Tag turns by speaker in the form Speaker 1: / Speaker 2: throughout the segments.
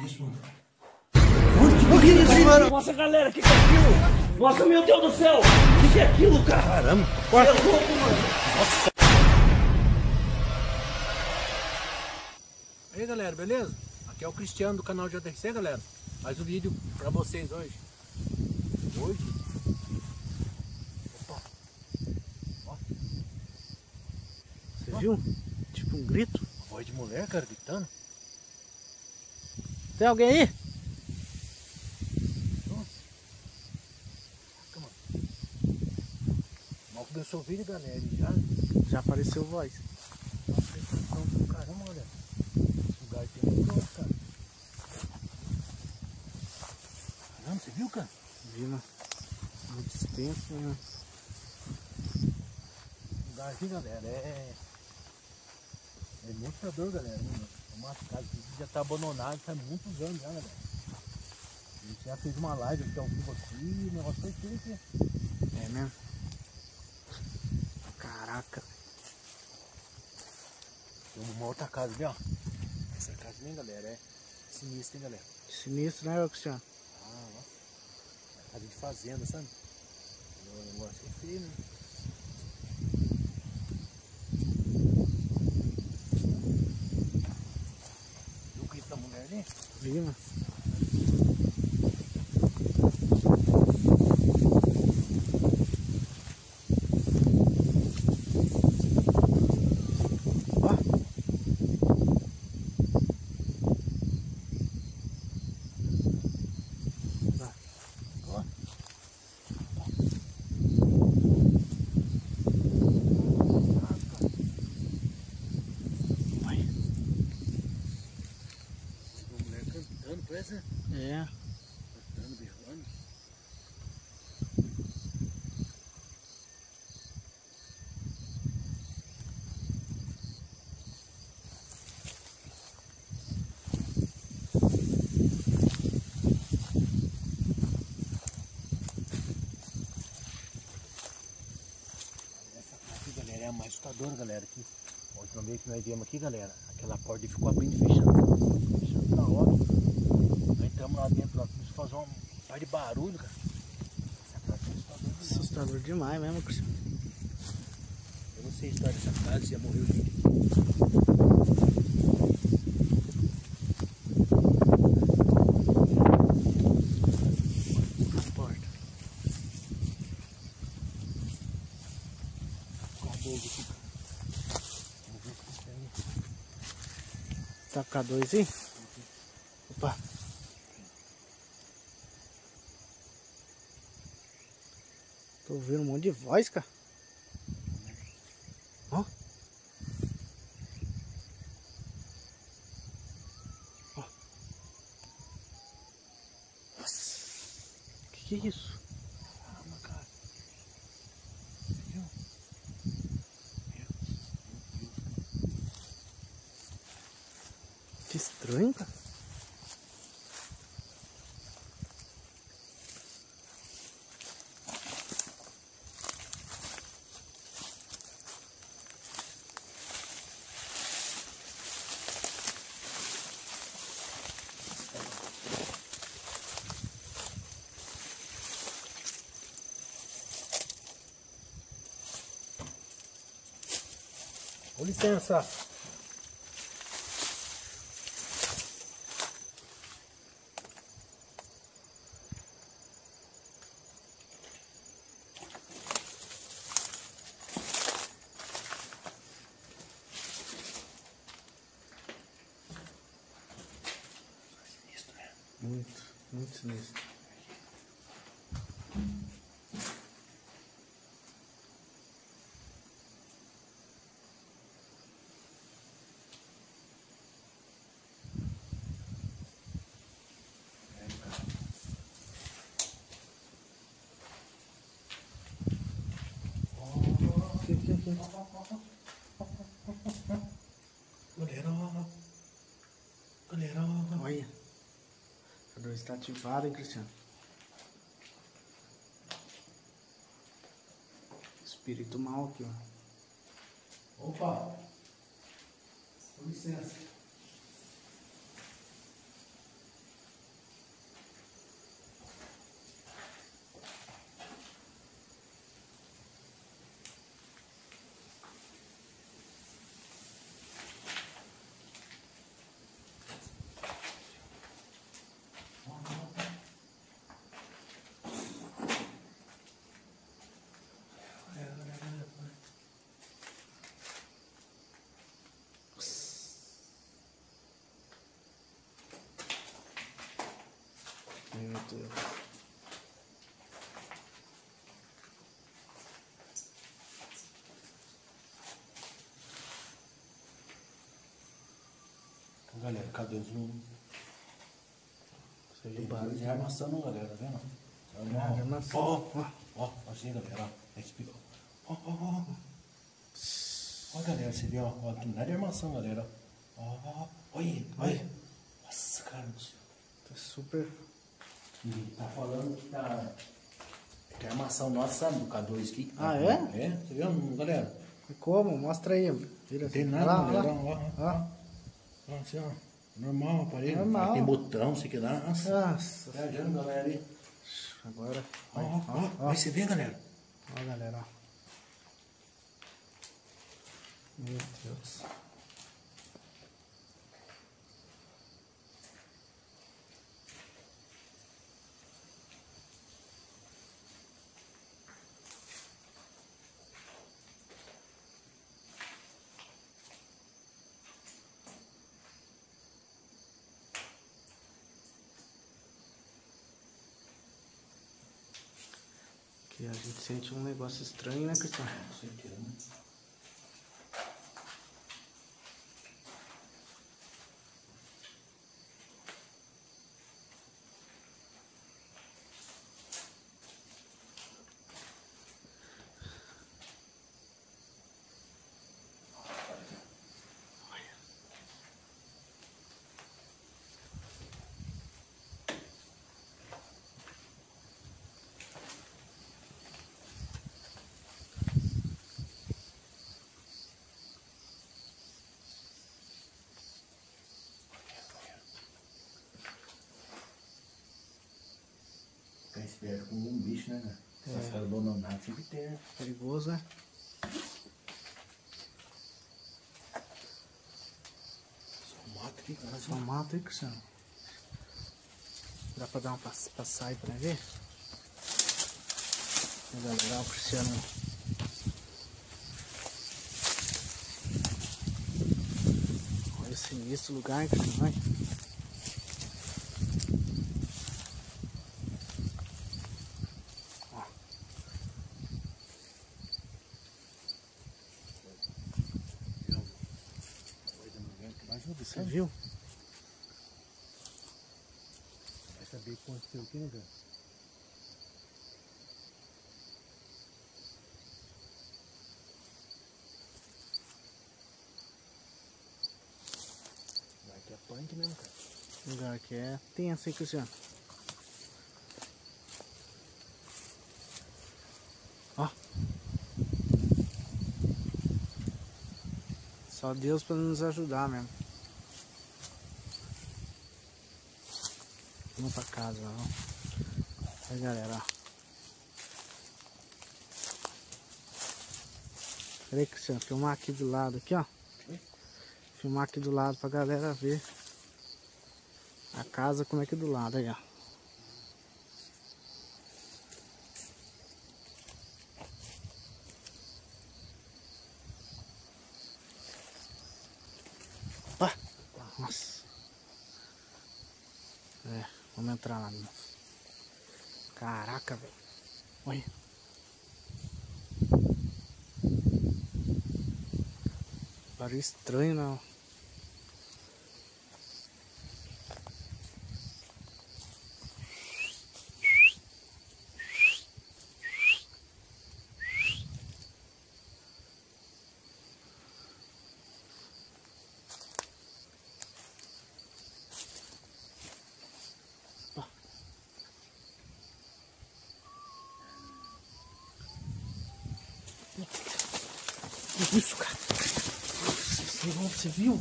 Speaker 1: isso, mano?
Speaker 2: O que é isso, mano? Nossa, galera, o que é aquilo? Nossa, meu Deus do céu! O que é aquilo, cara?
Speaker 1: Caramba!
Speaker 2: Você é louco, mano! Nossa!
Speaker 1: E aí, galera, beleza? Aqui é o Cristiano do canal JRC, galera. Mais um vídeo pra vocês hoje. Opa! Ó.
Speaker 3: Você viu? Tipo um grito.
Speaker 1: Voz de mulher, cara, gritando.
Speaker 3: Tem alguém aí?
Speaker 1: Mal começou o vídeo, galera, e
Speaker 3: Já apareceu voz.
Speaker 1: caramba, galera. Esse lugar tem muito alto, cara. Caramba, você viu, cara?
Speaker 3: Vi, mano. Muito extenso, né?
Speaker 1: Esse lugar aqui, galera, é montador, galera. É uma casa que já tá abandonada há muitos anos já, galera. A gente já fez uma live aqui ao vivo aqui, o negócio foi tudo aqui.
Speaker 3: É mesmo? Caraca.
Speaker 1: Tem uma outra casa ali, ó. Essa casa também, galera, é sinistra, hein, galera.
Speaker 3: Sinistro, né, Cristiano?
Speaker 1: Ah, nossa. É casa de fazenda, sabe? O negócio é feio, né? Viu o grito da mulher ali?
Speaker 3: Vi, mano.
Speaker 1: Parece, né?
Speaker 3: É.
Speaker 1: Cantando, berrando. Essa casa aqui, galera, é a mais assustadora, galera. Aqui. A última vez que nós viemos aqui, galera, aquela porta ficou abrindo e fechando. Fechando na hora. Nós entramos lá dentro, lá, começou a fazer um par de barulho, cara. Essa casa é assustadora.
Speaker 3: Assustador demais mesmo, Cristiano.
Speaker 1: Eu não sei a história dessa casa, se já morreu gente.
Speaker 3: Porta.
Speaker 1: Acabou aqui, cara. Vamos ver se tem.
Speaker 3: Tá com a 2 aí? Opa. Tô ouvindo um monte de voz, cara. Ó. Ó. Nossa. Que é isso?
Speaker 1: Caramba, cara. Você viu? Meu Deus.
Speaker 3: Que estranho, cara.
Speaker 1: Com licença. Sinistro, né?
Speaker 3: Muito sinistro.
Speaker 1: Galera, galera.
Speaker 3: Olha. A 2 está ativada, hein, Cristiano? Espírito mal aqui, ó.
Speaker 1: Opa! Com licença.
Speaker 3: Meu Deus.
Speaker 1: Então, galera, cadê os números?
Speaker 3: Isso aí,
Speaker 1: Tem
Speaker 3: barulho.
Speaker 1: dois de armação não, galera, tá vendo?
Speaker 3: De armação.
Speaker 1: Ó, assim, galera, ó. Ó. Ó, galera, você viu, ó, aqui não é de armação, galera. Ó, olha. Nossa, cara do céu.
Speaker 3: Tá super...
Speaker 1: E tá falando que tá... Que a armação nossa, sabe, do K2 aqui.
Speaker 3: Ah, é?
Speaker 1: É, você viu, galera?
Speaker 3: E como? Mostra aí. Vira
Speaker 1: Não tem
Speaker 3: assim.
Speaker 1: nada,
Speaker 3: Lá,
Speaker 1: galera,
Speaker 3: lá.
Speaker 1: ó. Ó, assim, ó. Normal, aparelho.
Speaker 3: Normal.
Speaker 1: Tem botão, sei que lá. Nossa.
Speaker 3: Nossa.
Speaker 1: Viajando, galera, aí.
Speaker 3: Agora...
Speaker 1: Ó, aí você vê, galera.
Speaker 3: Ó, galera, ó. Meu Deus. Aqui a gente sente um negócio estranho, né, Cristiano?
Speaker 1: Com certeza, né? Ficar esperto com um bicho, né, cara? Essas caras abandonadas sempre tem, né?
Speaker 3: Perigoso, né?
Speaker 1: Só mato aqui, cara.
Speaker 3: Só mata aí, Cristiano. Dá pra dar uma passada aí pra ver? Galera, o Cristiano. Olha esse sinistro lugar, hein, Cristiano? Vai. Ó. Você viu?
Speaker 1: Vai saber o que aconteceu aqui, né, cara? Vai que é punk mesmo, cara.
Speaker 3: O lugar aqui é tenso, hein, Cristiano? Ó. Só Deus pra nos ajudar mesmo. Vamos pra casa, ó. Aí, galera, ó. Peraí, Cristiano, filmar aqui do lado, aqui, ó. Filmar aqui do lado pra galera ver a casa como é que é do lado, aí, ó. Opa! Nossa. É, vamos entrar lá, meu. Caraca, velho. Olha. Barulho estranho, não. Isso, cara. Você viu?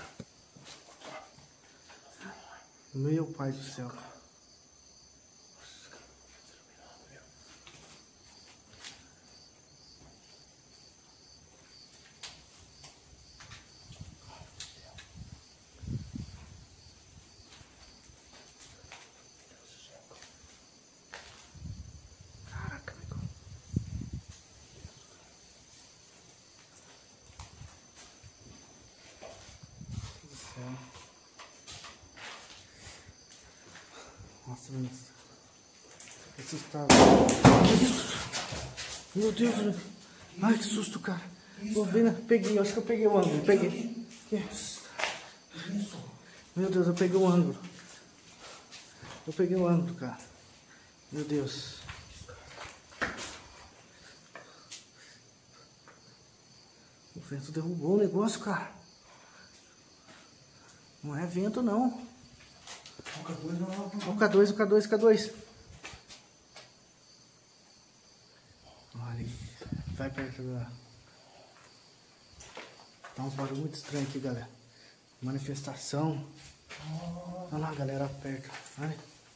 Speaker 3: Meu pai do céu. Caraca, amigo. Nossa, Assustado. Meu Deus. Ai, que susto, cara. Tô vendo, peguei, acho que eu peguei o ângulo. Peguei. Meu Deus, eu peguei o ângulo. Eu peguei o ângulo, cara. Meu Deus. O vento derrubou o negócio, cara. Não é vento, não. O K2. Olha aí. Vai perto da... Tá uns barulhos muito estranhos aqui, galera. Manifestação. Olha lá, galera, perto. Olha.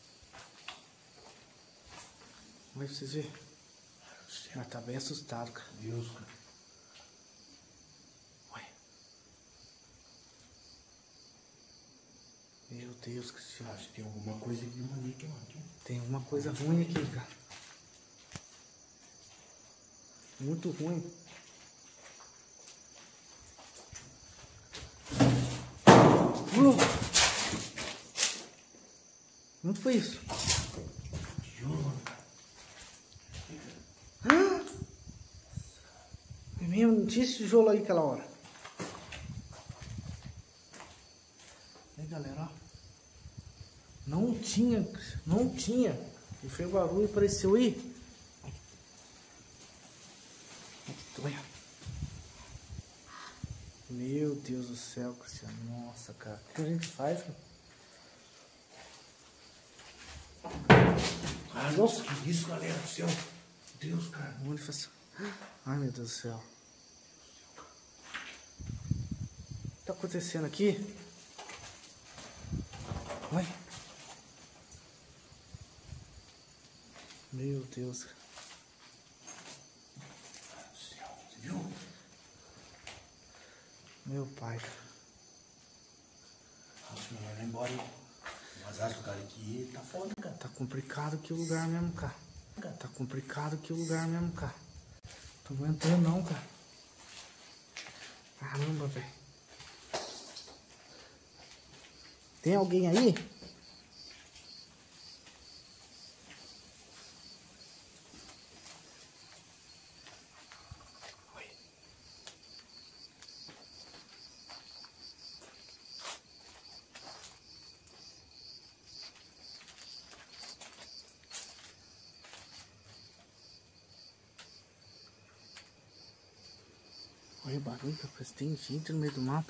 Speaker 3: Olha pra vocês verem. Mas tá bem assustado, cara.
Speaker 1: Deus, cara.
Speaker 3: Olha. Meu Deus, Cristiano.
Speaker 1: Acho que tem alguma coisa aqui, mano.
Speaker 3: Tem alguma coisa ruim aqui, cara. Muito ruim. Onde foi isso? É mesmo, não tinha esse tijolo aí aquela hora. Aí, galera, ó. Não tinha. E foi o barulho e apareceu aí. Olha. Meu Deus do céu, Cristiano. Nossa, cara. O que a gente faz, cara?
Speaker 1: Ah, nossa, que isso, galera do céu. Deus, cara.
Speaker 3: Ai, meu Deus do céu. O que tá acontecendo aqui? Olha. Meu Deus.
Speaker 1: Você viu?
Speaker 3: Meu pai.
Speaker 1: Acho que não vai embora, hein? Mas acho que o cara aqui tá foda, cara.
Speaker 3: Tá complicado aqui o lugar mesmo, cara. Tô aguentando não, cara. Caramba, velho. Tem alguém aí? Olha o barulho, parece que tem gente no meio do mato.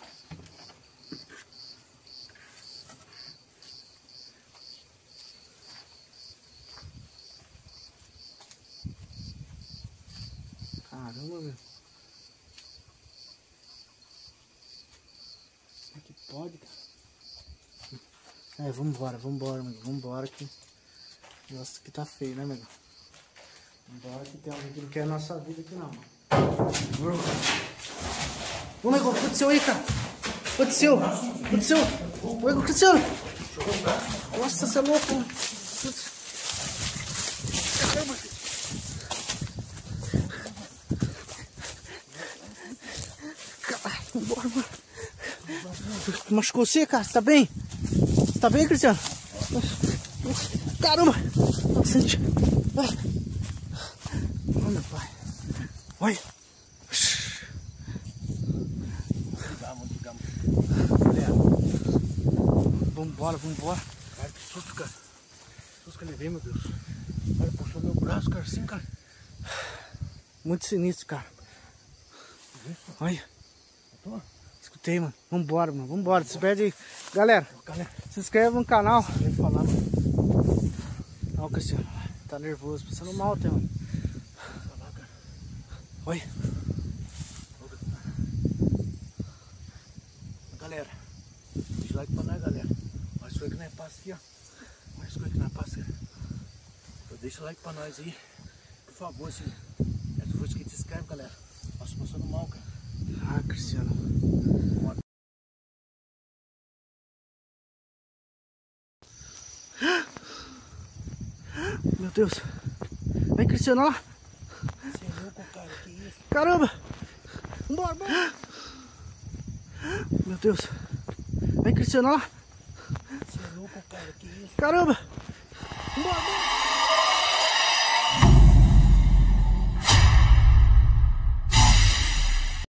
Speaker 3: Caramba, meu. Como é que pode, cara? É, vambora, amigo. Vambora que... Nossa, que tá feio, né, amigo? Vambora que tem alguém que não quer a nossa vida aqui, não. Ô, amigo, o que aconteceu aí, cara? Aconteceu? Oi, Cristiano. Nossa, você é louco. Caramba. Caralho, vambora, mano. Machucou você, cara? Você tá bem? Você tá bem, Cristiano? Caramba. Oh, meu pai. Olha. Vambora.
Speaker 1: Cara, que susto, cara. Que susto que eu levei, meu Deus. Cara, puxou meu braço, cara, assim, cara.
Speaker 3: Muito sinistro, cara. Olha. Escutei, mano. Vambora, mano. Vambora. Se perde aí. Galera, se inscreve no canal. Olha o Cristiano. Tá nervoso. Passando mal até, mano. Olha.
Speaker 1: Galera, deixa o like pra nós, galera. Olha isso aí que nós passa aqui, ó. Olha isso aí que nós passa. Deixa o like pra nós aí. Por favor, se for inscrito, se inscreve, galera. Nossa, passando mal, cara.
Speaker 3: Ah, Cristiano. Meu Deus. Vem, Cristiano, ó.
Speaker 1: Você é louco, cara, que isso?
Speaker 3: Caramba. Bora. Meu Deus. Vem, Cristiano, ó.
Speaker 1: Você é louco, cara, que isso?
Speaker 3: Caramba. Bora.